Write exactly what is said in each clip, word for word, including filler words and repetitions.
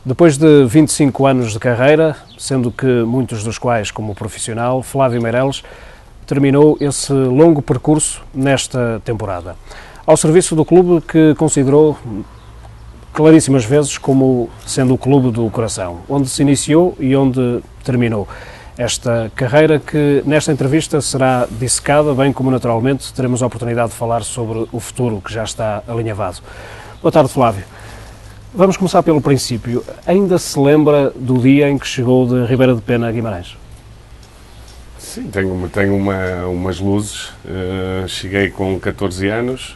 Depois de vinte e cinco anos de carreira, sendo que muitos dos quais como profissional, Flávio Meireles terminou esse longo percurso nesta temporada, ao serviço do clube que considerou claríssimas vezes como sendo o clube do coração, onde se iniciou e onde terminou esta carreira, que nesta entrevista será dissecada, bem como naturalmente teremos a oportunidade de falar sobre o futuro que já está alinhavado. Boa tarde, Flávio. Vamos começar pelo princípio. Ainda se lembra do dia em que chegou de Ribeira de Pena a Guimarães? Sim, tenho, tenho uma, umas luzes. Uh, cheguei com catorze anos,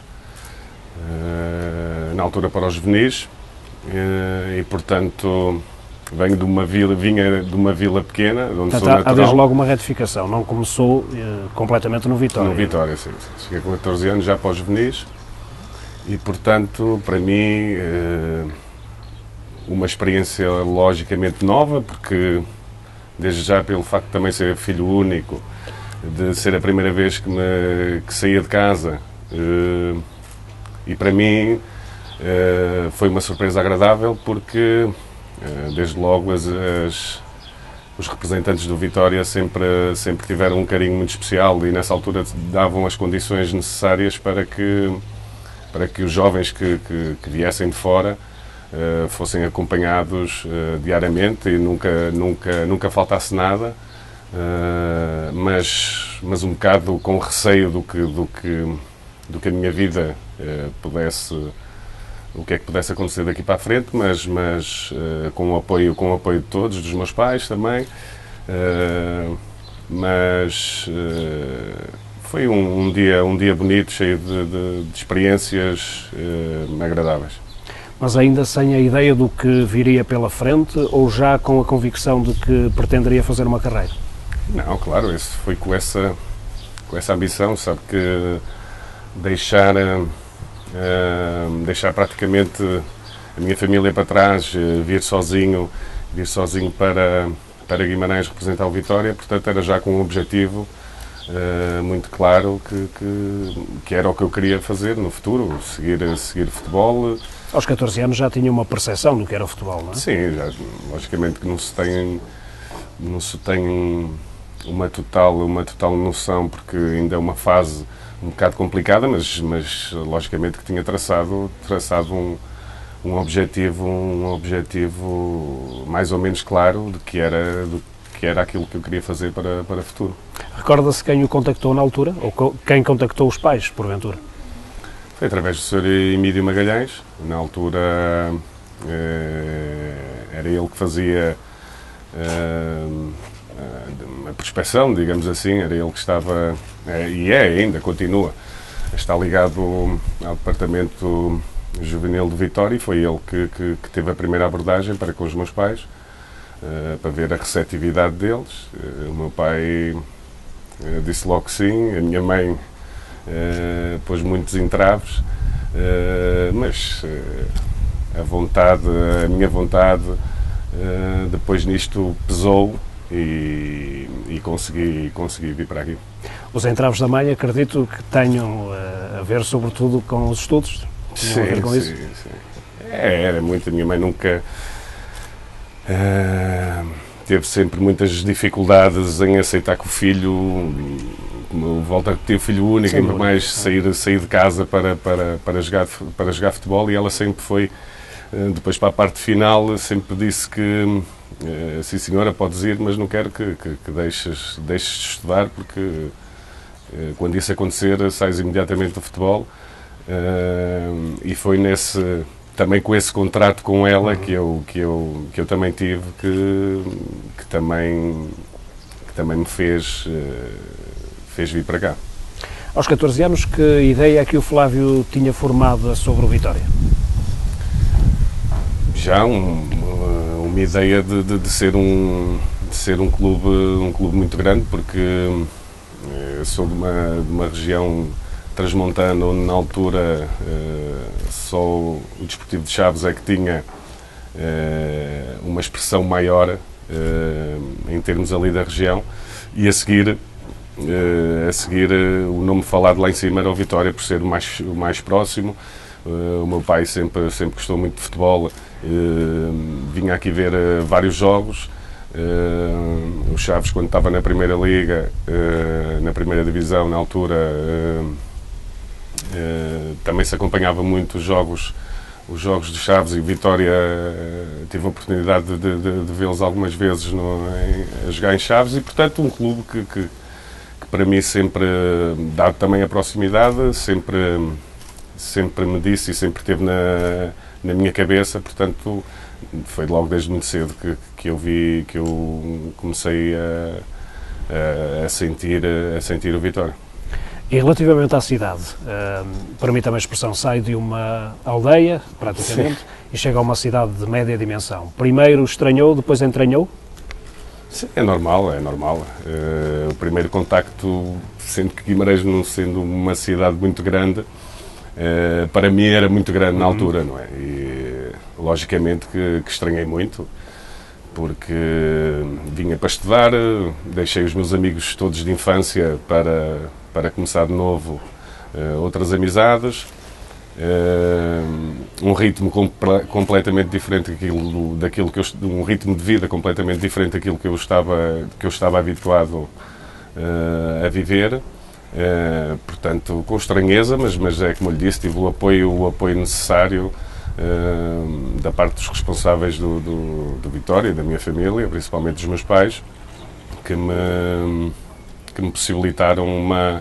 uh, na altura para os juvenis, uh, e portanto venho de uma vila, vinha de uma vila pequena, onde Portanto, sou natural. Há desde logo uma retificação, não começou uh, completamente no Vitória. No Vitória, sim. Cheguei com catorze anos já para os juvenis e portanto, para mim, uh, uma experiência logicamente nova, porque desde já pelo facto de também ser filho único, de ser a primeira vez que, me, que saía de casa, uh, e para mim uh, foi uma surpresa agradável, porque uh, desde logo as, as, os representantes do Vitória sempre, sempre tiveram um carinho muito especial e nessa altura davam as condições necessárias para que, para que os jovens que, que, que viessem de fora Uh, fossem acompanhados uh, diariamente e nunca, nunca, nunca faltasse nada, uh, mas, mas um bocado com receio do que, do que, do que a minha vida uh, pudesse, o que é que pudesse acontecer daqui para a frente, mas, mas uh, com, o apoio, com o apoio de todos, dos meus pais também, uh, mas uh, foi um, um, dia, um dia bonito, cheio de, de, de experiências uh, agradáveis. Mas ainda sem a ideia do que viria pela frente, ou já com a convicção de que pretenderia fazer uma carreira? Não, claro, esse foi com essa, com essa ambição, sabe que deixar, uh, deixar praticamente a minha família para trás, uh, vir sozinho, vir sozinho para, para Guimarães representar o Vitória, portanto era já com um objetivo uh, muito claro que, que, que era o que eu queria fazer no futuro, seguir, seguir futebol. Aos catorze anos já tinha uma percepção do que era o futebol, não é? Sim, já, logicamente que não se tem, não se tem uma total, uma total noção, porque ainda é uma fase um bocado complicada, mas, mas logicamente que tinha traçado, traçado um, um, objetivo, um objetivo mais ou menos claro de que era, do que era aquilo que eu queria fazer para, para o futuro. Recorda-se quem o contactou na altura? Ou quem contactou os pais, porventura? Foi através do senhor Emílio Magalhães. Na altura eh, era ele que fazia eh, a prospecção, digamos assim, era ele que estava, eh, e é ainda, continua, está ligado ao Departamento Juvenil de Vitória, e foi ele que, que, que teve a primeira abordagem para com os meus pais, eh, para ver a receptividade deles. Eh, o meu pai eh, disse logo que sim, a minha mãe Uh, pôs muitos entraves, uh, mas uh, a vontade, a minha vontade, uh, depois nisto pesou e, e consegui, consegui vir para aqui. Os entraves da mãe, acredito que tenham uh, a ver sobretudo com os estudos? Sim, a ver com sim, isso? Sim. É, era muito. A minha mãe nunca uh, teve sempre muitas dificuldades em aceitar que o filho, como volta a ter filho único, ainda mais sair, sair de casa para, para, para, jogar, para jogar futebol, e ela sempre foi, depois para a parte final, sempre disse que sim senhora, podes ir, mas não quero que, que, que deixes, deixes de estudar, porque quando isso acontecer sais imediatamente do futebol, e foi nesse, também com esse contrato com ela que eu, que eu, que eu também tive, que, que, também, que também me fez... fez vir para cá. Aos catorze anos, que ideia é que o Flávio tinha formado sobre o Vitória? Já um, uma ideia de, de, de, ser um, de ser um clube, um clube muito grande, porque eu sou de uma, de uma região transmontana, onde na altura só o Desportivo de Chaves é que tinha uma expressão maior em termos ali da região, e a seguir Uh, a seguir uh, o nome falado lá em cima era o Vitória, por ser o mais, o mais próximo, Uh, o meu pai sempre, sempre gostou muito de futebol, uh, vinha aqui ver uh, vários jogos. Uh, o Chaves, quando estava na Primeira Liga, uh, na Primeira Divisão, na altura, uh, uh, também se acompanhava muito os jogos, os jogos de Chaves, e Vitória uh, tive a oportunidade de, de, de vê-los algumas vezes no, em, a jogar em Chaves, e portanto um clube que, que, que para mim sempre, dado também a proximidade, sempre, sempre me disse e sempre teve na, na minha cabeça, portanto foi logo desde muito cedo que, que eu vi, que eu comecei a, a, a, sentir, a sentir o Vitória. E relativamente à cidade, uh, permita-me a expressão, sai de uma aldeia, praticamente, sim, e chega a uma cidade de média dimensão. Primeiro estranhou, depois entranhou? Sim, é normal, é normal. Uh, o primeiro contacto, sendo que Guimarães não sendo uma cidade muito grande, uh, para mim era muito grande uhum. na altura, não é? E, logicamente que, que estranhei muito, porque vinha para estudar, deixei os meus amigos todos de infância para, para começar de novo uh, outras amizades, uh, um ritmo comple completamente diferente daquilo, daquilo que eu, um ritmo de vida completamente diferente daquilo que eu estava, que eu estava habituado uh, a viver, uh, portanto com estranheza, mas, mas é como lhe disse, tive o apoio, o apoio necessário Uh, da parte dos responsáveis do, do, do Vitória, da minha família, principalmente dos meus pais, que me, que me possibilitaram uma,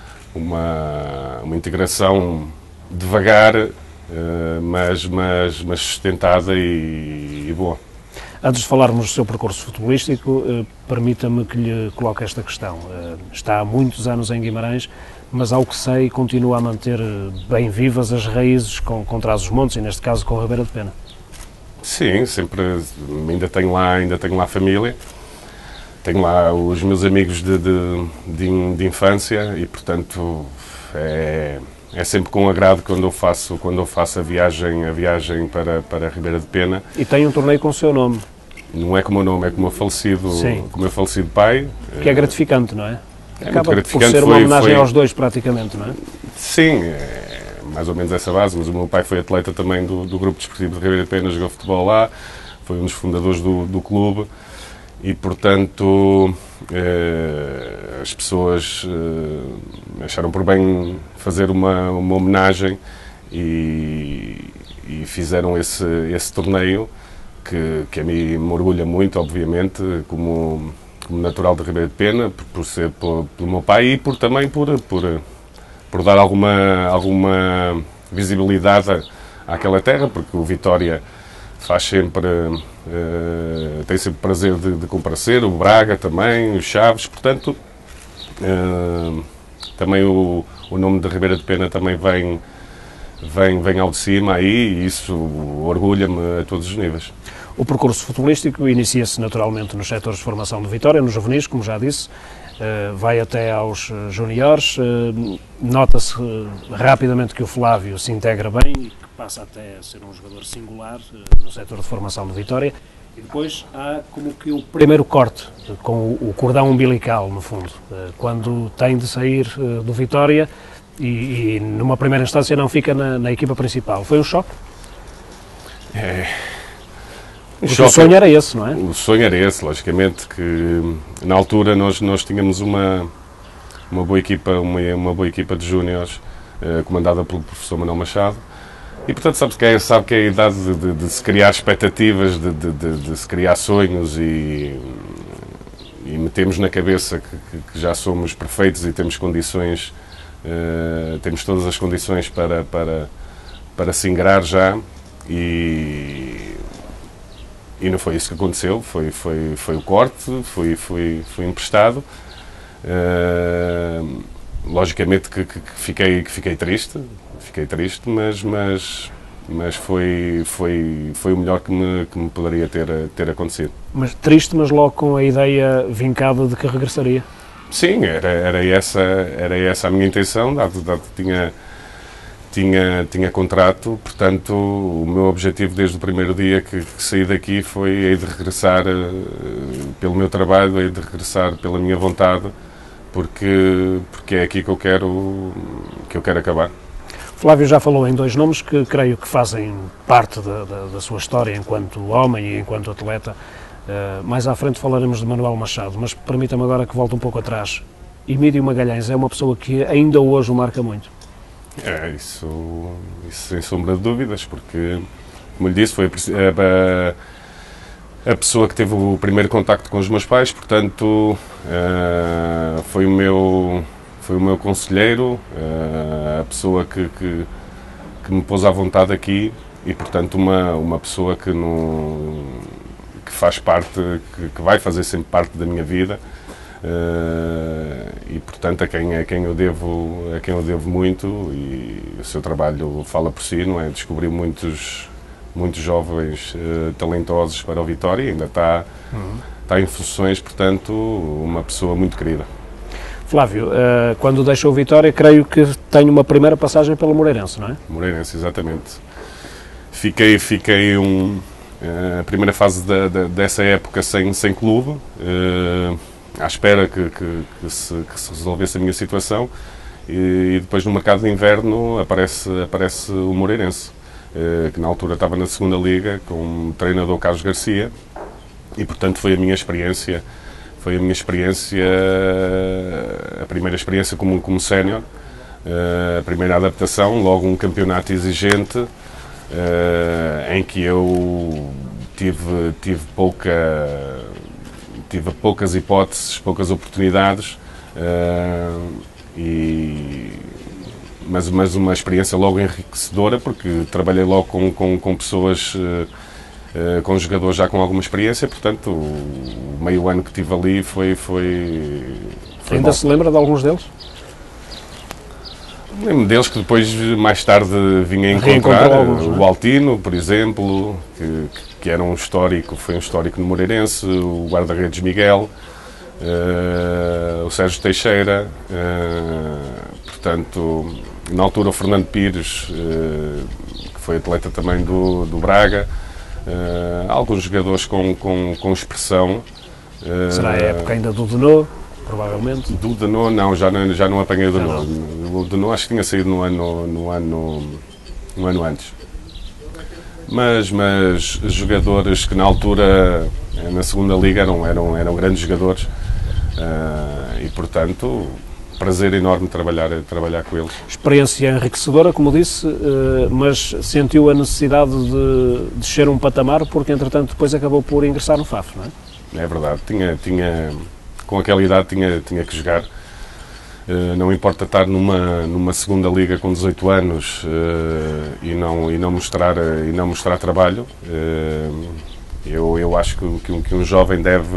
uma, uma integração devagar, uh, mas, mas, mas sustentada e, e boa. Antes de falarmos do seu percurso futebolístico, uh, permita-me que lhe coloque esta questão. Uh, está há muitos anos em Guimarães, mas ao que sei continua a manter bem vivas as raízes com, com Trás-os-Montes, e neste caso com a Ribeira de Pena. Sim, sempre, ainda tenho lá, ainda tenho lá família, tenho lá os meus amigos de, de, de, de infância, e portanto é, é sempre com agrado quando eu faço, quando eu faço a viagem, a viagem para, para a Ribeira de Pena. E tem um torneio com o seu nome. Não é com o meu nome, é com o meu falecido, com o meu falecido pai. Que é gratificante, não é? É Acaba muito por ser uma foi, homenagem foi... aos dois, praticamente, não é? Sim, é mais ou menos essa base, mas o meu pai foi atleta também do, do Grupo Desportivo de Ribeira de Pena, jogou futebol lá, foi um dos fundadores do, do clube, e, portanto, eh, as pessoas eh, acharam por bem fazer uma, uma homenagem e, e fizeram esse, esse torneio, que, que a mim me orgulha muito, obviamente, como... como natural de Ribeira de Pena, por, por ser por, pelo meu pai, e por, também por, por, por dar alguma, alguma visibilidade àquela terra, porque o Vitória faz sempre, uh, tem sempre prazer de, de comparecer, o Braga também, o Chaves, portanto, uh, também o, o nome de Ribeira de Pena também vem, vem, vem ao de cima aí, e isso orgulha-me a todos os níveis. O percurso futebolístico inicia-se naturalmente nos setores de formação do Vitória, nos juvenis, como já disse, vai até aos juniores, nota-se rapidamente que o Flávio se integra bem e que passa até a ser um jogador singular no setor de formação do Vitória, e depois há como que o primeiro corte, com o cordão umbilical, no fundo, quando tem de sair do Vitória e, e numa primeira instância não fica na, na equipa principal. Foi um choque? É... Porque o sonho era esse, não é? O sonho era esse, logicamente, que na altura nós, nós tínhamos uma, uma, boa equipa, uma, uma boa equipa de júniores, eh, comandada pelo professor Manuel Machado, e portanto sabe que é, sabe que é a idade de, de, de se criar expectativas, de, de, de, de se criar sonhos, e, e metemos na cabeça que, que, que já somos perfeitos e temos condições, eh, temos todas as condições para, para, para se ingrar já, e... E não foi isso que aconteceu, foi, foi, foi o corte, foi, foi, foi emprestado. Uh, logicamente que, que, que, fiquei, que fiquei triste, fiquei triste, mas, mas, mas foi, foi, foi o melhor que me, que me poderia ter, ter acontecido. Mas triste, mas logo com a ideia vincada de que regressaria? Sim, era, era, essa, era essa a minha intenção, dado, dado que tinha... Tinha, tinha contrato, portanto, o meu objetivo desde o primeiro dia que, que saí daqui foi hei de regressar uh, pelo meu trabalho, hei de regressar pela minha vontade, porque, porque é aqui que eu quero, que eu quero acabar. Flávio já falou em dois nomes que creio que fazem parte da, da, da sua história enquanto homem e enquanto atleta. Uh, mais à frente falaremos de Manuel Machado, mas permita-me agora que volte um pouco atrás. Emílio Magalhães é uma pessoa que ainda hoje o marca muito. É, isso, isso sem sombra de dúvidas, porque, como lhe disse, foi a, a, a pessoa que teve o primeiro contacto com os meus pais, portanto, uh, foi o meu, foi o meu conselheiro, uh, a pessoa que, que, que me pôs à vontade aqui e, portanto, uma, uma pessoa que, não, que faz parte, que, que vai fazer sempre parte da minha vida. Uh, e portanto a quem, a quem eu devo a quem eu devo muito, e o seu trabalho fala por si, não é? Descobriu muitos muitos jovens uh, talentosos para o Vitória e ainda está, uhum. está em funções, portanto uma pessoa muito querida. Flávio, uh, quando deixou o Vitória, creio que tem uma primeira passagem pelo Moreirense, não é? Moreirense, exatamente. Fiquei, fiquei um, uh, a primeira fase da, da, dessa época sem, sem clube, uh, à espera que, que, que, se, que se resolvesse a minha situação, e, e depois no mercado de inverno aparece, aparece o Moreirense, eh, que na altura estava na segunda liga com o treinador Carlos Garcia, e portanto foi a minha experiência, foi a minha experiência, a primeira experiência como, como sénior, eh, a primeira adaptação, logo um campeonato exigente, eh, em que eu tive, tive pouca... tive poucas hipóteses, poucas oportunidades, uh, e, mas, mas uma experiência logo enriquecedora, porque trabalhei logo com, com, com pessoas, uh, uh, com jogadores já com alguma experiência, portanto o meio ano que tive ali foi... foi, foi Ainda bom. se lembra de alguns deles? Lembro deles que depois, mais tarde, vinha a encontrar, alguns, o Altino, por exemplo, que, que era um histórico, foi um histórico no Moreirense, o guarda-redes Miguel, uh, o Sérgio Teixeira, uh, portanto, na altura o Fernando Pires, uh, que foi atleta também do, do Braga, uh, alguns jogadores com, com, com expressão. Uh, Será a época ainda do Denô? Provavelmente. Do Denô, não, já não, já não apanhei o Denô. O Denô acho que tinha saído no ano, no ano, no ano antes. Mas, mas jogadores que na altura, na segunda liga, eram, eram, eram grandes jogadores, uh, e portanto, prazer enorme trabalhar, trabalhar com eles. Experiência enriquecedora, como disse, uh, mas sentiu a necessidade de descer um patamar, porque entretanto depois acabou por ingressar no F A F, não é? É verdade, tinha... tinha com aquela idade tinha, tinha que jogar, uh, não importa estar numa, numa segunda liga com dezoito anos uh, e, não, e, não mostrar, uh, e não mostrar trabalho. Uh, eu, eu acho que, que, um, que um jovem deve,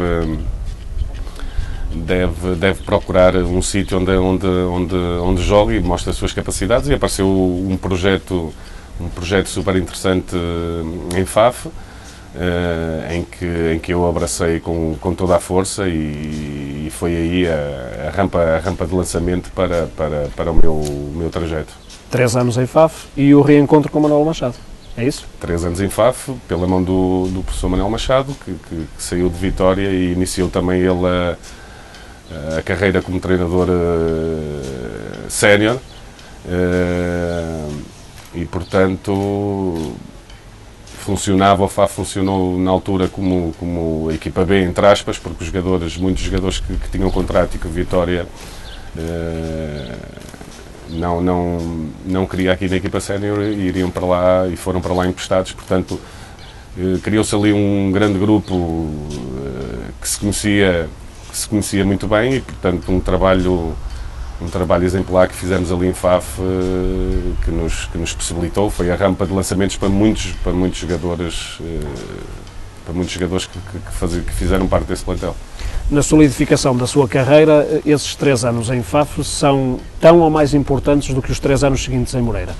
deve, deve procurar um sítio onde, onde, onde, onde joga e mostra as suas capacidades, e apareceu um projeto, um projeto super interessante em F A F, Uh, em, que, em que eu abracei com, com toda a força, e, e foi aí a, a, rampa, a rampa de lançamento para, para, para o meu, o meu trajeto. Três anos em F A F e o reencontro com o Manuel Machado, é isso? Três anos em F A F, pela mão do, do professor Manuel Machado, que, que, que saiu de Vitória e iniciou também ele a, a carreira como treinador uh, sénior, uh, e portanto... funcionava, o F A F funcionou na altura como, como a equipa B, entre aspas, porque os jogadores, muitos jogadores que, que tinham contrato e que o Vitória eh, não, não, não queria aqui na equipa sénior, e iriam para lá e foram para lá emprestados, portanto eh, criou-se ali um grande grupo eh, que se conhecia, que se conhecia muito bem, e portanto um trabalho um trabalho exemplar que fizemos ali em F A F, que nos, que nos possibilitou, foi a rampa de lançamentos para muitos, para muitos jogadores, para muitos jogadores que, que, faz, que fizeram parte desse plantel. Na solidificação da sua carreira, esses três anos em F A F são tão ou mais importantes do que os três anos seguintes em Moreira?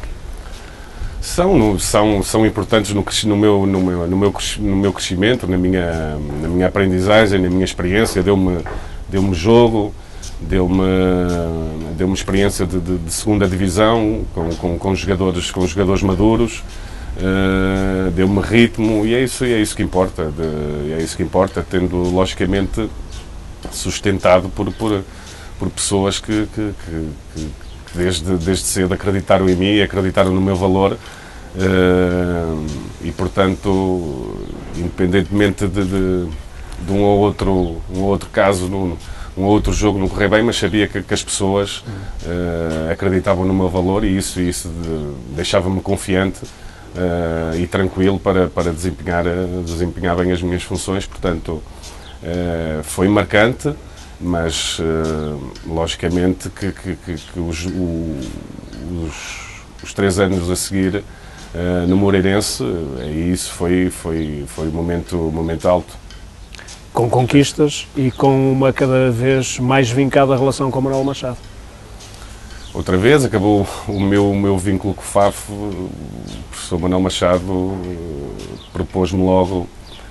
São, são, são importantes no, no, meu, no, meu, no, meu, no meu crescimento, na minha, na minha aprendizagem, na minha experiência, deu-me deu-me jogo, deu-me deu-me experiência de, de, de segunda divisão, com, com, com, jogadores, com jogadores maduros, uh, deu-me ritmo, e é isso, é isso que importa, de, é isso que importa, tendo logicamente sustentado por, por, por pessoas que, que, que, que que desde, desde cedo acreditaram em mim e acreditaram no meu valor. Uh, e portanto, independentemente de, de, de um, ou outro, um ou outro caso, num, um ou outro jogo não correr bem, mas sabia que, que as pessoas uh, acreditavam no meu valor e isso, isso de, deixava-me confiante uh, e tranquilo para, para desempenhar, desempenhar bem as minhas funções. Portanto, uh, foi marcante, mas uh, logicamente que, que, que, que os, o, os, os três anos a seguir Uh, no Moreirense, e isso foi, foi, foi um momento, momento alto. Com conquistas e com uma cada vez mais vincada relação com o Manuel Machado. Outra vez acabou o meu, o meu vínculo com o F A F, o professor Manuel Machado uh, propôs-me logo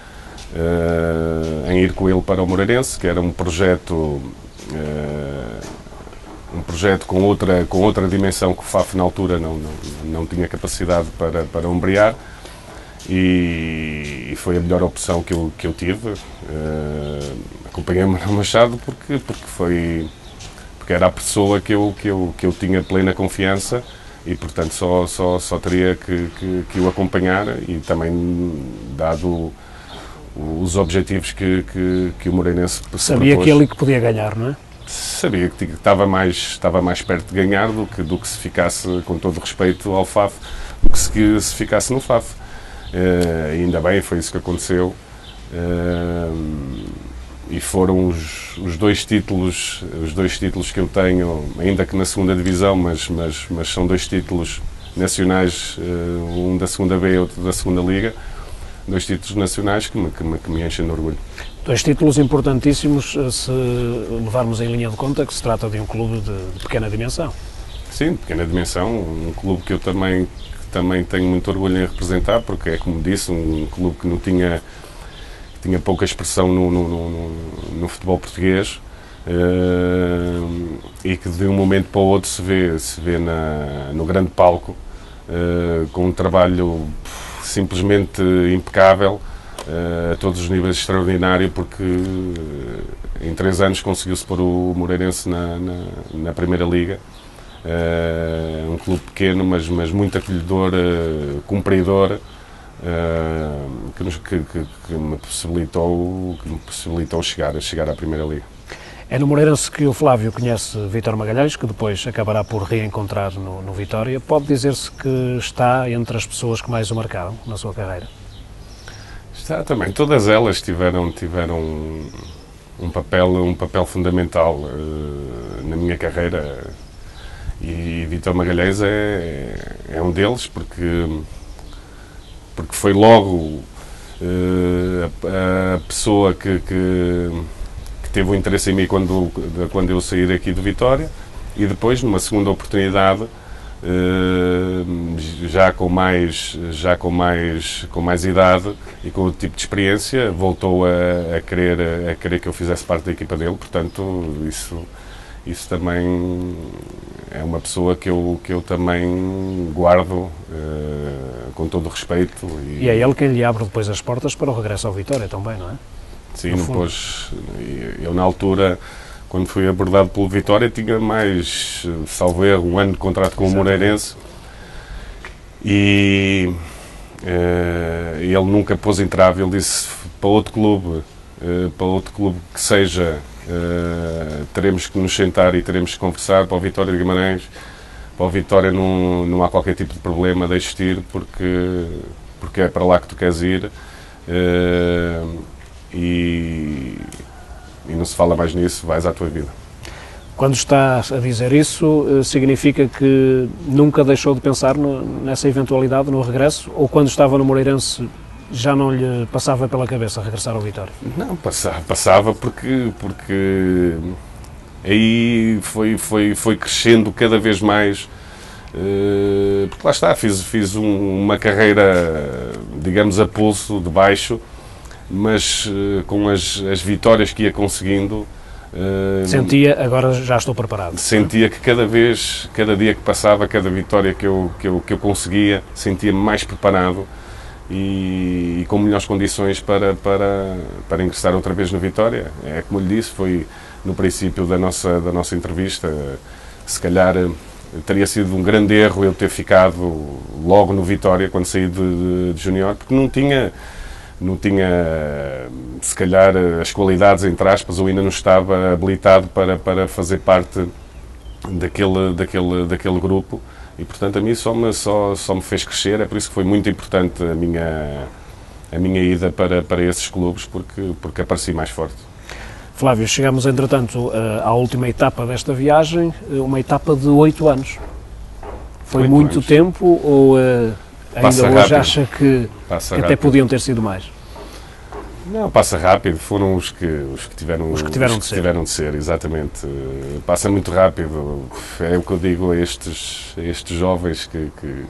uh, em ir com ele para o Moreirense, que era um projeto uh, um projeto com outra, com outra dimensão que o F A F na altura não, não, não tinha capacidade para, para ombrear e, e foi a melhor opção que eu, que eu tive. Uh, acompanhei o Manuel Machado porque, porque, foi, porque era a pessoa que eu, que, eu, que eu tinha plena confiança e portanto só, só, só teria que, que, que o acompanhar e também dado os objetivos que, que, que o Moreirense se Sabia propôs. que ele que podia ganhar, não é? Sabia que estava mais, estava mais perto de ganhar do que, do que se ficasse, com todo respeito ao F A F, do que se, se ficasse no F A F. Uh, e ainda bem, foi isso que aconteceu. Uh, e foram os, os dois títulos, os dois títulos que eu tenho, ainda que na segunda divisão, mas, mas, mas são dois títulos nacionais, uh, um da segunda B e outro da segunda Liga, dois títulos nacionais que me, que me, que me enchem de orgulho. Dois títulos importantíssimos, se levarmos em linha de conta que se trata de um clube de, de pequena dimensão. Sim, de pequena dimensão, um clube que eu também, que também tenho muito orgulho em representar, porque é, como disse, um clube que não tinha, que tinha pouca expressão no, no, no, no futebol português uh, e que de um momento para o outro se vê, se vê na, no grande palco uh, com um trabalho simplesmente impecável, a todos os níveis, extraordinário, porque em três anos conseguiu-se pôr o Moreirense na, na, na Primeira Liga. Uh, um clube pequeno, mas, mas muito acolhedor, uh, cumpridor, uh, que, nos, que, que, que, me possibilitou, que me possibilitou chegar, chegar à Primeira Liga. É no Moreirense que o Flávio conhece Vítor Magalhães, que depois acabará por reencontrar no, no Vitória. Pode dizer-se que está entre as pessoas que mais o marcaram na sua carreira? Está também. Todas elas tiveram, tiveram um, papel, um papel fundamental uh, na minha carreira e Vítor Magalhães é, é um deles, porque, porque foi logo uh, a, a pessoa que, que que teve o interesse em mim quando, quando eu saí daqui do Vitória e depois, numa segunda oportunidade, já com mais, já com mais, com mais idade e com outro tipo de experiência, voltou a, a, querer, a querer que eu fizesse parte da equipa dele, portanto, isso, isso também é uma pessoa que eu, que eu também guardo com todo o respeito. E, e é ele quem lhe abre depois as portas para o regresso ao Vitória também, não é? Sim, depois, eu na altura, quando fui abordado pelo Vitória, tinha mais, salvo erro, um ano de contrato com o Moreirense e uh, ele nunca pôs entrave, ele disse para outro clube, uh, para outro clube que seja, uh, teremos que nos sentar e teremos que conversar. Para o Vitória de Guimarães, para o Vitória não, não há qualquer tipo de problema de existir, porque, porque é para lá que tu queres ir. Uh, E, e não se fala mais nisso, vais à tua vida. Quando está a dizer isso, significa que nunca deixou de pensar no, nessa eventualidade, no regresso? Ou quando estava no Moreirense já não lhe passava pela cabeça regressar ao Vitória? Não, passava, passava porque, porque aí foi, foi, foi crescendo cada vez mais, porque lá está, fiz, fiz um, uma carreira, digamos, a pulso, de baixo, mas uh, com as, as vitórias que ia conseguindo... Uh, sentia, agora já estou preparado. Sentia que cada vez, cada dia que passava, cada vitória que eu, que eu, que eu conseguia, sentia-me mais preparado e, e com melhores condições para, para, para ingressar outra vez no Vitória. É como lhe disse, foi no princípio da nossa, da nossa entrevista, se calhar teria sido um grande erro eu ter ficado logo no Vitória quando saí de, de, de júnior, porque não tinha, não tinha, se calhar, as qualidades, entre aspas, ou ainda não estava habilitado para, para fazer parte daquele, daquele, daquele grupo. E, portanto, a mim só me, só, só me fez crescer. É por isso que foi muito importante a minha, a minha ida para, para esses clubes, porque, porque apareci mais forte. Flávio, chegamos, entretanto, à última etapa desta viagem, uma etapa de oito anos. Foi oito muito anos. tempo ou uh, ainda Passa hoje rápido. acha que, que até podiam ter sido mais? Não, passa rápido, foram os que, os que tiveram, os que tiveram, os de, que ser. tiveram de ser, exatamente. Passa muito rápido, é o que eu digo a estes, a estes jovens que, que,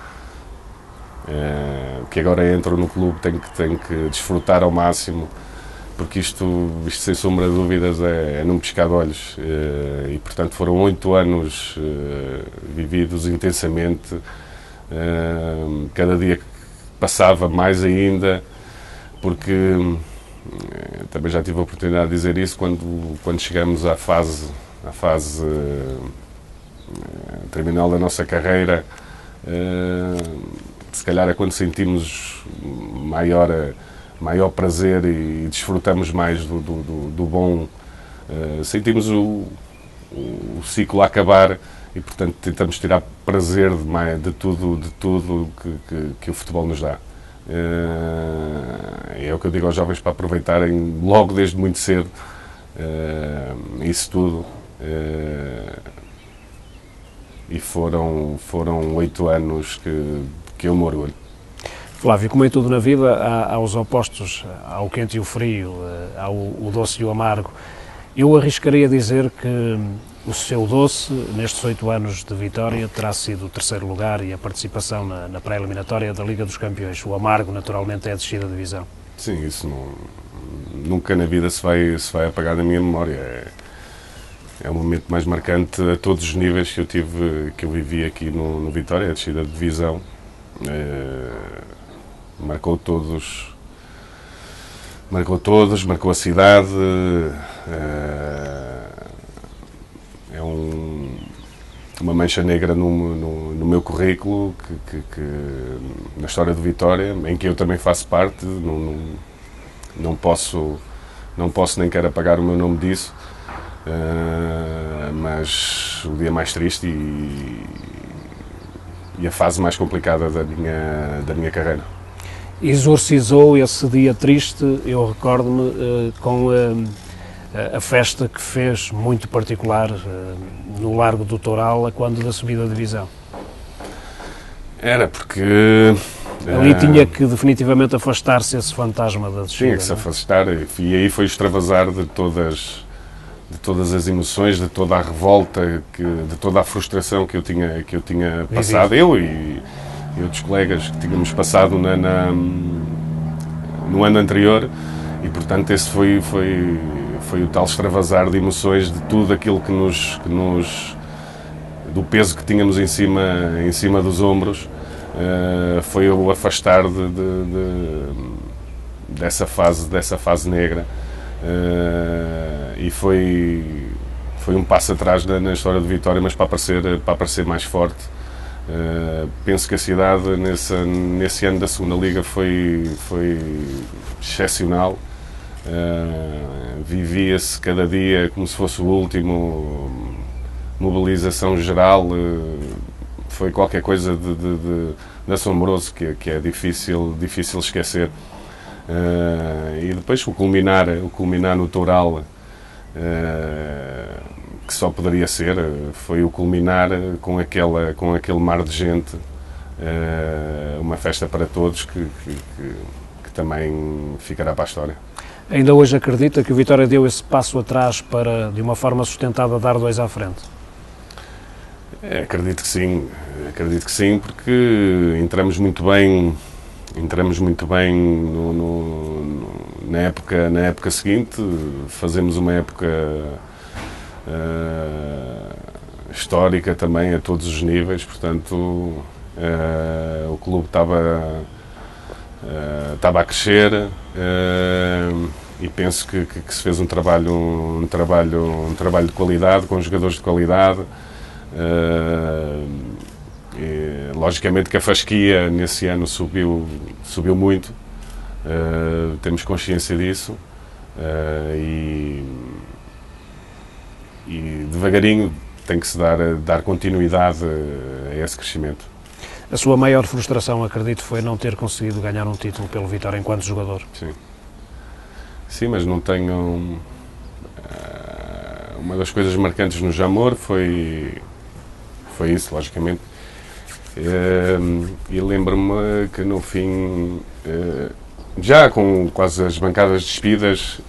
é, que agora entram no clube, têm que, têm que desfrutar ao máximo, porque isto, isto sem sombra de dúvidas, é, é num piscar de olhos. E, portanto, foram oito anos vividos intensamente, cada dia que passava mais ainda, porque também já tive a oportunidade de dizer isso quando, quando chegamos à fase, à fase uh, terminal da nossa carreira, uh, se calhar é quando sentimos maior, maior prazer e desfrutamos mais do, do, do, do bom, uh, sentimos o, o ciclo a acabar e, portanto, tentamos tirar prazer de, mais, de tudo, de tudo que, que, que o futebol nos dá. Uh, é o que eu digo aos jovens para aproveitarem logo desde muito cedo uh, isso tudo, uh, e foram foram oito anos que, que eu me orgulho. Flávio, como em tudo na vida, há, há os opostos, há o quente e o frio, há o, o doce e o amargo. Eu arriscaria dizer que o seu doce, nestes oito anos de Vitória, terá sido o terceiro lugar e a participação na, na pré-eliminatória da Liga dos Campeões. O amargo, naturalmente, é a descida de divisão. Sim, isso não, nunca na vida se vai, se vai apagar da minha memória. É, é o momento mais marcante a todos os níveis que eu tive, que eu vivi aqui no, no Vitória, a descida de divisão. É, marcou todos, marcou todos, marcou a cidade. É, é um, uma mancha negra no, no, no meu currículo, que, que, que, na história do Vitória, em que eu também faço parte. Não, não, não, posso, não posso nem quero apagar o meu nome disso, uh, mas o dia mais triste e, e a fase mais complicada da minha, da minha carreira. Exorcizou esse dia triste, eu recordo-me, uh, com uh, a festa que fez, muito particular, uh, no Largo do Toural, quando da subida da divisão. Era porque... Ali uh, tinha que definitivamente afastar-se esse fantasma da descida. Tinha que se afastar, e aí foi extravasar de todas, de todas as emoções, de toda a revolta, que, de toda a frustração que eu tinha, que eu tinha passado, eu e... e outros colegas que tínhamos passado na, na, no ano anterior, e portanto esse foi, foi, foi o tal extravasar de emoções, de tudo aquilo que nos, que nos do peso que tínhamos em cima, em cima dos ombros, uh, foi o afastar de, de, de, dessa, fase, dessa fase negra, uh, e foi, foi um passo atrás na, na história de Vitória, mas para aparecer, para aparecer mais forte. Uh, penso que a cidade nesse, nesse ano da segunda Liga foi, foi excepcional. Uh, vivia-se cada dia como se fosse o último, mobilização geral, uh, foi qualquer coisa de, de, de, de assombroso que, que é difícil, difícil esquecer. Uh, e depois o culminar, o culminar no Toural, uh, que só poderia ser, foi o culminar com, aquela, com aquele mar de gente, uma festa para todos que, que, que, que também ficará para a história. Ainda hoje acredita que o Vitória deu esse passo atrás para, de uma forma sustentada, dar dois à frente? É, acredito que sim, acredito que sim, porque entramos muito bem, entramos muito bem no, no, no, na, época, na época seguinte, fazemos uma época Uh, histórica também a todos os níveis, portanto uh, o clube estava uh, estava a crescer, uh, e penso que, que, que se fez um trabalho um trabalho um trabalho de qualidade, com jogadores de qualidade, Uh, e, logicamente que a fasquia nesse ano subiu, subiu muito, uh, temos consciência disso, uh, e, e devagarinho tem que se dar, dar continuidade a esse crescimento. A sua maior frustração, acredito, foi não ter conseguido ganhar um título pelo Vitória enquanto jogador. Sim, Sim mas não tenho... Uma das coisas marcantes no Jamor foi, foi isso, logicamente. E lembro-me que no fim, já com quase as bancadas despidas,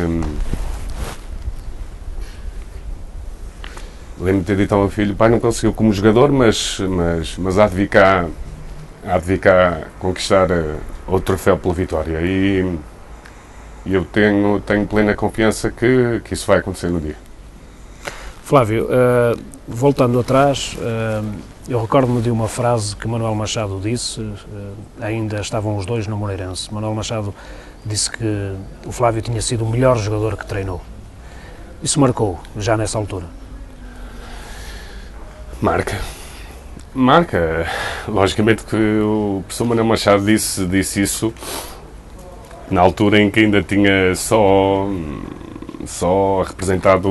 lembro-me de ter dito ao meu filho: pai, não conseguiu como jogador, mas, mas, mas há de vir cá, há de vir cá conquistar outro troféu pela Vitória. E eu tenho, tenho plena confiança que, que isso vai acontecer no dia. Flávio, uh, voltando atrás, uh, eu recordo-me de uma frase que Manuel Machado disse, uh, ainda estavam os dois no Moreirense. Manuel Machado disse que o Flávio tinha sido o melhor jogador que treinou. Isso marcou, já nessa altura? Marca. Marca. Logicamente que o professor Manuel Machado disse, disse isso na altura em que ainda tinha só, só representado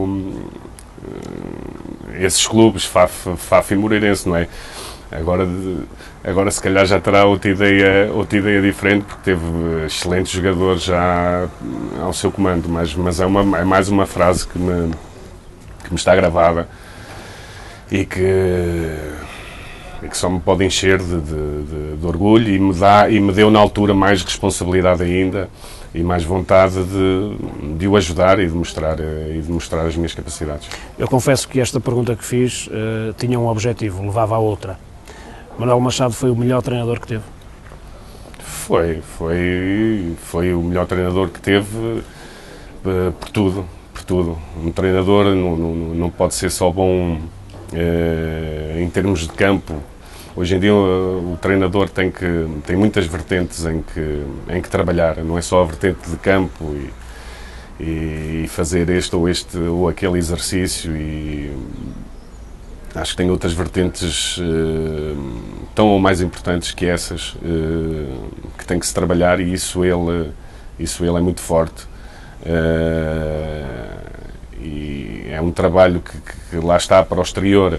esses clubes, Faf, Faf e Moreirense, não é? Agora, agora se calhar já terá outra ideia, outra ideia diferente, porque teve excelentes jogadores já ao seu comando, mas, mas é, uma, é mais uma frase que me, que me está gravada e que, e que só me pode encher de, de, de, de orgulho, e me, dá, e me deu na altura mais responsabilidade ainda e mais vontade de, de o ajudar e de, mostrar, e de mostrar as minhas capacidades. Eu confesso que esta pergunta que fiz uh, tinha um objetivo, levava a outra. Manuel Machado foi o melhor treinador que teve? Foi, foi, foi o melhor treinador que teve uh, por tudo, por tudo. Um treinador não, não, não pode ser só bom uh, em termos de campo. Hoje em dia o, o treinador tem, que, tem muitas vertentes em que, em que trabalhar, não é só a vertente de campo e, e fazer este ou este ou aquele exercício, e acho que tem outras vertentes uh, tão ou mais importantes que essas, uh, que tem que se trabalhar, e isso ele, isso ele é muito forte. Uh, e é um trabalho que, que lá está para o exterior.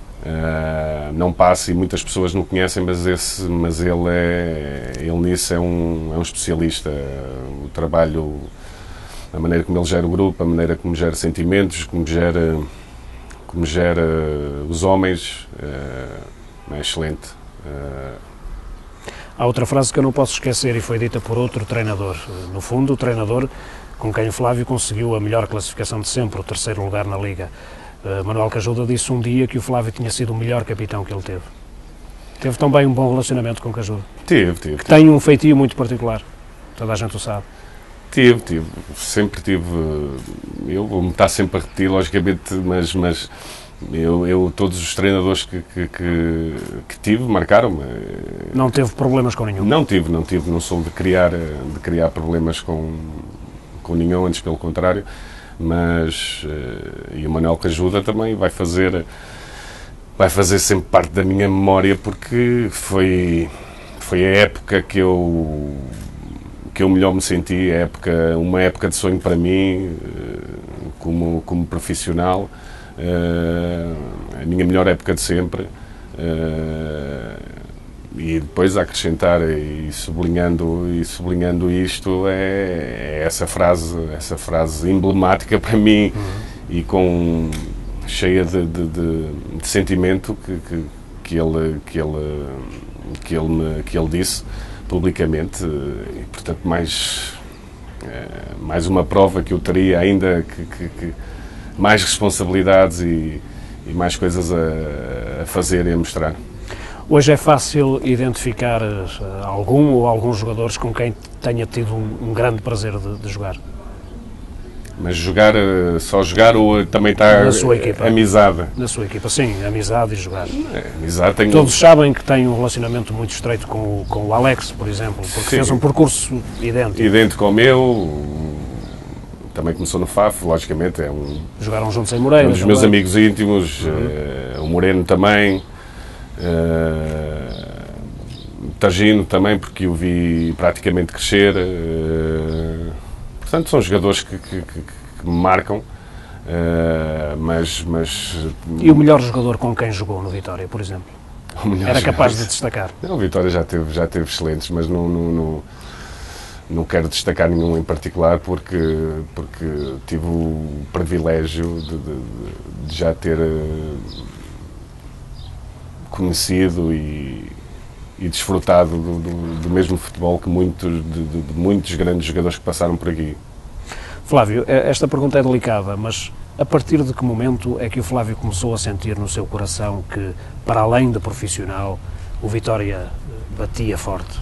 Uh, não passa e muitas pessoas não conhecem, mas, esse, mas ele, é, ele nisso é um, é um especialista. O trabalho, a maneira como ele gera o grupo, a maneira como gera sentimentos, como gera, como gera os homens, uh, é excelente. Uh, Há outra frase que eu não posso esquecer e foi dita por outro treinador. No fundo, o treinador com quem o Flávio conseguiu a melhor classificação de sempre, o terceiro lugar na Liga. Uh, Manuel Cajuda disse um dia que o Flávio tinha sido o melhor capitão que ele teve. Teve também um bom relacionamento com o Cajuda? Tive, tive. Que tem um feitio muito particular, toda a gente o sabe. Tive, tive. Sempre tive. Eu vou-me estar sempre a repetir, logicamente, mas, mas eu, eu todos os treinadores que, que, que, que tive marcaram-me. Não teve problemas com nenhum? Não tive, não tive. Não sou de criar, de criar problemas com, com nenhum, antes pelo contrário. Mas uh, e o Manuel Cajuda também vai fazer vai fazer sempre parte da minha memória, porque foi foi a época que eu que eu melhor me senti, a época, uma época de sonho para mim, uh, como como profissional, uh, a minha melhor época de sempre, uh, e depois a acrescentar e sublinhando, e sublinhando isto é, é essa frase, essa frase emblemática para mim, uhum. E com, cheia de, de, de, de sentimento que, que, que, ele, que, ele, que, ele me, que ele disse publicamente, e portanto mais, mais uma prova que eu teria ainda, que, que, que mais responsabilidades e, e mais coisas a, a fazer e a mostrar. Hoje é fácil identificar uh, algum ou alguns jogadores com quem tenha tido um, um grande prazer de, de jogar? Mas jogar, uh, só jogar ou também está na sua equipa? Amizade? Na sua equipa, sim, amizade e jogar. É, amizade tem... Todos sabem que tem um relacionamento muito estreito com o, com o Alex, por exemplo, porque sim, fez um percurso idêntico. Idêntico ao meu, também começou no F A F, logicamente, é um... Jogaram juntos em Moreira. Um dos também. meus amigos íntimos, uhum. uh, o Moreno também, uh, Targino também, porque o vi praticamente crescer. Uh, portanto, são jogadores que, que, que, que me marcam, uh, mas, mas... E o melhor jogador com quem jogou no Vitória, por exemplo? Era capaz de destacar? Não, o Vitória já teve, já teve excelentes, mas não, não, não, não quero destacar nenhum em particular, porque, porque tive o privilégio de, de, de já ter uh, conhecido e, e desfrutado do, do, do mesmo futebol que muitos, de, de, de muitos grandes jogadores que passaram por aqui. Flávio, esta pergunta é delicada, mas a partir de que momento é que o Flávio começou a sentir no seu coração que, para além de profissional, o Vitória batia forte?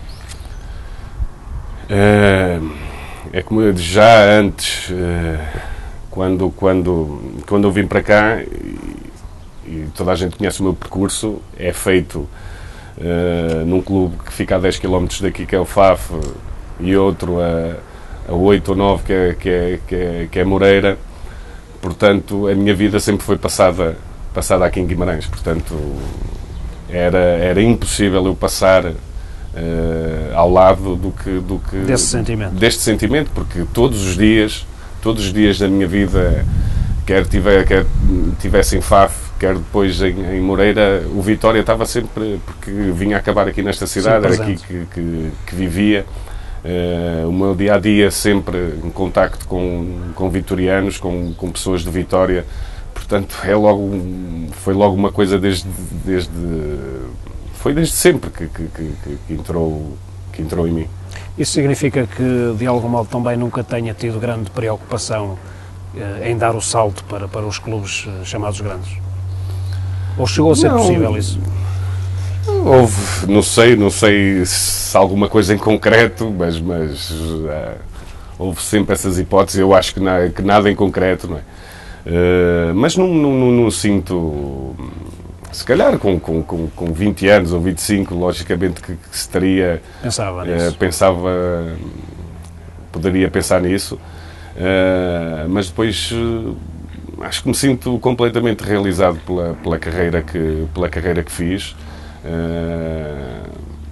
É, é como eu disse, já antes, quando, quando, quando eu vim para cá, e, e toda a gente conhece o meu percurso, é feito uh, num clube que fica a dez quilómetros daqui, que é o F A F, e outro a, a oito ou nove, que é, que, é, que, é, que é Moreira. Portanto, a minha vida sempre foi passada, passada aqui em Guimarães. Portanto, era, era impossível eu passar uh, ao lado do que, do que desse sentimento. deste sentimento, porque todos os dias, todos os dias da minha vida, quer, tiver, quer tivesse em F A F, quer depois em, em Moreira, o Vitória estava sempre, porque vinha acabar aqui nesta cidade, era aqui que, que, que vivia. Uh, o meu dia-a-dia sempre em contacto com, com vitorianos, com, com pessoas de Vitória, portanto é logo, foi logo uma coisa desde, desde foi desde sempre que, que, que, que, entrou, que entrou em mim. Isso significa que de algum modo também nunca tenha tido grande preocupação uh, em dar o salto para, para os clubes uh, chamados grandes? Ou chegou a ser Não. possível isso? Houve, não sei, não sei se alguma coisa em concreto, mas, mas uh, houve sempre essas hipóteses. Eu acho que, na, que nada em concreto, não é? Uh, mas não, não, não, não sinto, se calhar com, com, com, com vinte anos ou vinte e cinco, logicamente que, que se teria, pensava nisso. Uh, pensava, poderia pensar nisso, uh, mas depois uh, acho que me sinto completamente realizado pela, pela, carreira, que, pela carreira que fiz. Uh,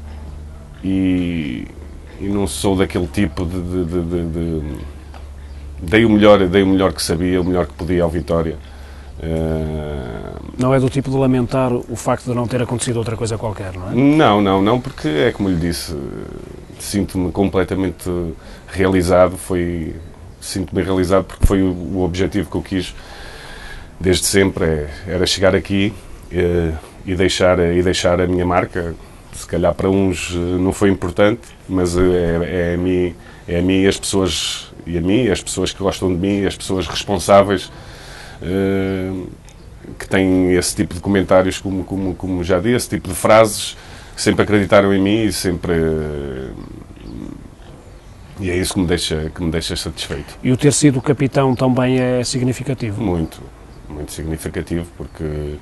e, e não sou daquele tipo de, de, de, de, de dei o melhor, dei o melhor que sabia, o melhor que podia ao Vitória. Uh, não é do tipo de lamentar o facto de não ter acontecido outra coisa qualquer, não é? Não, não, não, porque é como lhe disse, sinto-me completamente realizado, foi, sinto-me realizado porque foi o, o objetivo que eu quis desde sempre, é, era chegar aqui uh, e deixar, e deixar a minha marca. Se calhar para uns não foi importante, mas é, é, a mim, é a mim e as pessoas, e a mim, as pessoas que gostam de mim, as pessoas responsáveis, uh, que têm esse tipo de comentários, como, como, como já disse, esse tipo de frases, que sempre acreditaram em mim e sempre... Uh, e é isso que me deixa, que me deixa satisfeito. E o ter sido capitão também é significativo? Muito, muito significativo, porque...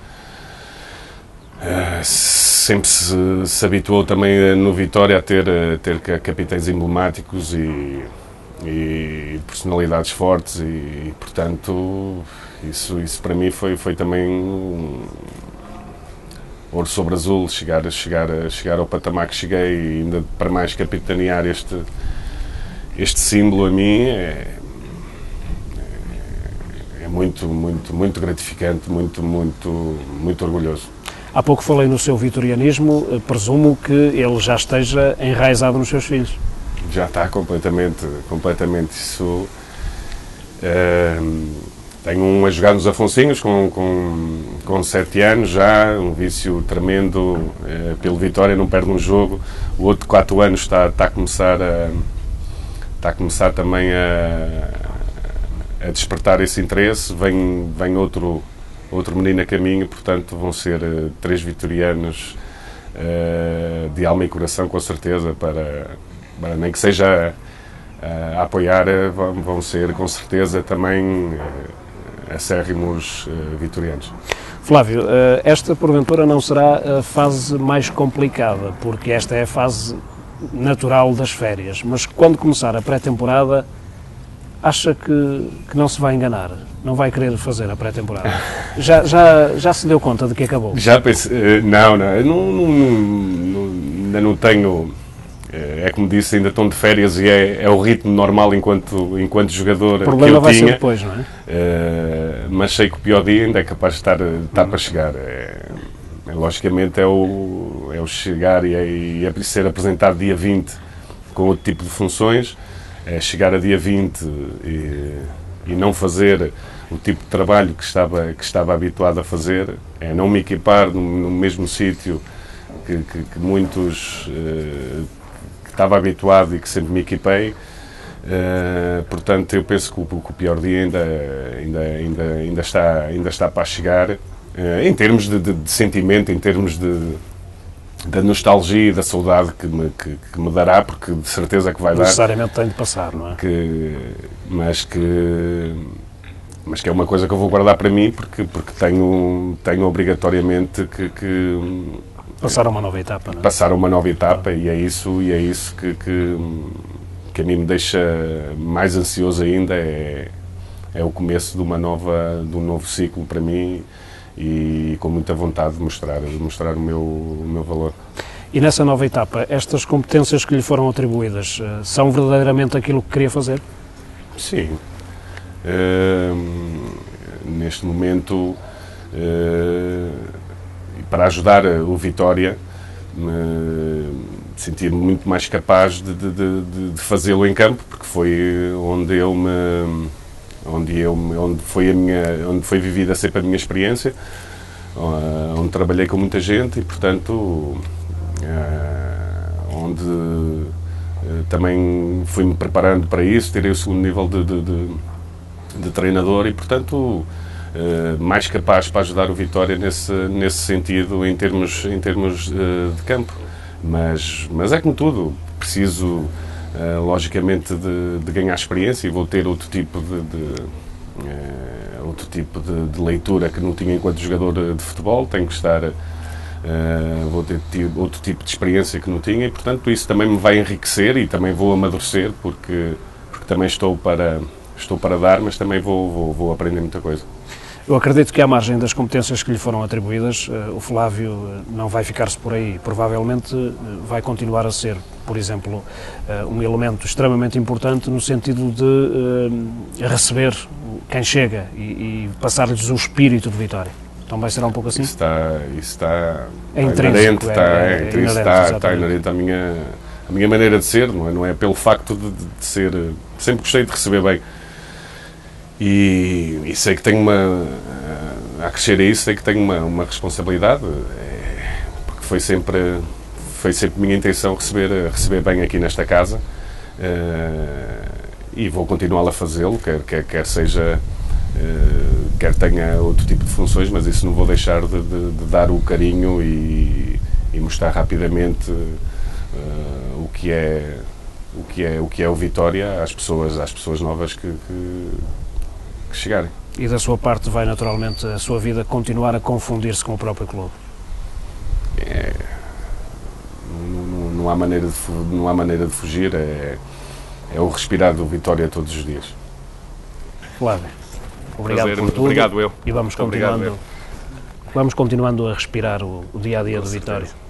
Uh, sempre se, se habituou também no Vitória a ter, a ter capitães emblemáticos e, e personalidades fortes e, e portanto, isso, isso para mim foi, foi também um ouro sobre azul, chegar, chegar, chegar ao patamar que cheguei e ainda para mais capitanear este, este símbolo a mim é, é, é muito, muito, muito gratificante, muito, muito, muito orgulhoso. Há pouco falei no seu vitorianismo, presumo que ele já esteja enraizado nos seus filhos. Já está completamente, completamente isso. Uh, tenho um a jogar nos Afonsinhos com, com, com sete anos já, um vício tremendo uh, pelo Vitória, não perde um jogo. O outro de quatro anos está, está, a, começar a, está a começar também a, a despertar esse interesse. Vem, vem outro... outro menino a caminho, portanto vão ser uh, três vitorianos uh, de alma e coração, com certeza, para, para nem que seja uh, a apoiar, uh, vão, vão ser com certeza também uh, acérrimos uh, vitorianos. Flávio, uh, esta porventura não será a fase mais complicada, porque esta é a fase natural das férias, mas quando começar a pré-temporada, acha que, que não se vai enganar? Não vai querer fazer a pré-temporada? Já, já, já se deu conta de que acabou? Já pensei, não, não, eu não, não, não, ainda não tenho, é como disse, ainda estou de férias e é, é o ritmo normal enquanto, enquanto jogador o problema que eu vai tinha, ser depois, não é? Uh, mas sei que o pior dia ainda é capaz de estar, estar para chegar. É, é, logicamente é o, é o chegar e é, e é ser apresentado dia vinte com outro tipo de funções, é chegar a dia vinte e, e não fazer o tipo de trabalho que estava, que estava habituado a fazer, é não me equipar no, no mesmo sítio que, que, que muitos uh, que estava habituado e que sempre me equipei. Uh, portanto, eu penso que o, que o pior dia ainda, ainda, ainda, ainda, está, ainda está para chegar, uh, em termos de, de, de sentimento, em termos de, da nostalgia e da saudade que me, que, que me dará, porque de certeza que vai dar. Necessariamente tem de passar, não é? Que, mas, que, mas que é uma coisa que eu vou guardar para mim, porque, porque tenho, tenho obrigatoriamente que, que passar a uma nova etapa, não é? Passar a uma nova etapa, e é isso, e é isso que, que, que a mim me deixa mais ansioso ainda, é, é o começo de, uma nova, de um novo ciclo para mim, e com muita vontade de mostrar, de mostrar o, meu, o meu valor. E nessa nova etapa, estas competências que lhe foram atribuídas são verdadeiramente aquilo que queria fazer? Sim. Uh, neste momento, uh, para ajudar o Vitória, uh, sentir-me muito mais capaz de, de, de, de fazê-lo em campo, porque foi onde eu me... onde, eu, onde, foi a minha, onde foi vivida sempre a minha experiência, onde trabalhei com muita gente e, portanto, onde também fui-me preparando para isso, tirei o segundo nível de, de, de, de treinador e, portanto, mais capaz para ajudar o Vitória nesse, nesse sentido, em termos, em termos de campo. Mas, mas é como tudo, preciso... Uh, logicamente de, de ganhar experiência e vou ter outro tipo de, de uh, outro tipo de, de leitura que não tinha enquanto jogador de futebol, tenho que estar uh, vou ter outro tipo de experiência que não tinha e, portanto, isso também me vai enriquecer e também vou amadurecer, porque, porque também estou para, estou para dar, mas também vou, vou, vou aprender muita coisa. Eu acredito que, à margem das competências que lhe foram atribuídas, o Flávio não vai ficar-se por aí. Provavelmente vai continuar a ser, por exemplo, um elemento extremamente importante no sentido de receber quem chega e, e passar-lhes o espírito de Vitória. Então vai ser um pouco assim? Isso está, isso está, é está inerente, está, é, é, é inerente, está, está inerente à minha, à minha maneira de ser, não é, não é pelo facto de, de ser... Sempre gostei de receber bem. E, e sei que tenho uma, a crescer a isso, sei que tenho uma, uma responsabilidade, é, porque foi sempre, foi sempre minha intenção receber, receber bem aqui nesta casa, é, e vou continuar a fazê-lo, quer, quer, quer seja, é, quer tenha outro tipo de funções, mas isso não vou deixar de, de, de dar o carinho e, e mostrar rapidamente é, o que é, o que é, o que é o Vitória às pessoas, às pessoas novas que, que chegarem. E da sua parte vai naturalmente a sua vida continuar a confundir-se com o próprio clube? É, não, não, não, há maneira de, não há maneira de fugir, é, é o respirar do Vitória todos os dias. Flávio, obrigado Prazer, por tudo. Obrigado eu. E vamos continuando, obrigado, vamos continuando a respirar o, o dia a dia do Vitória.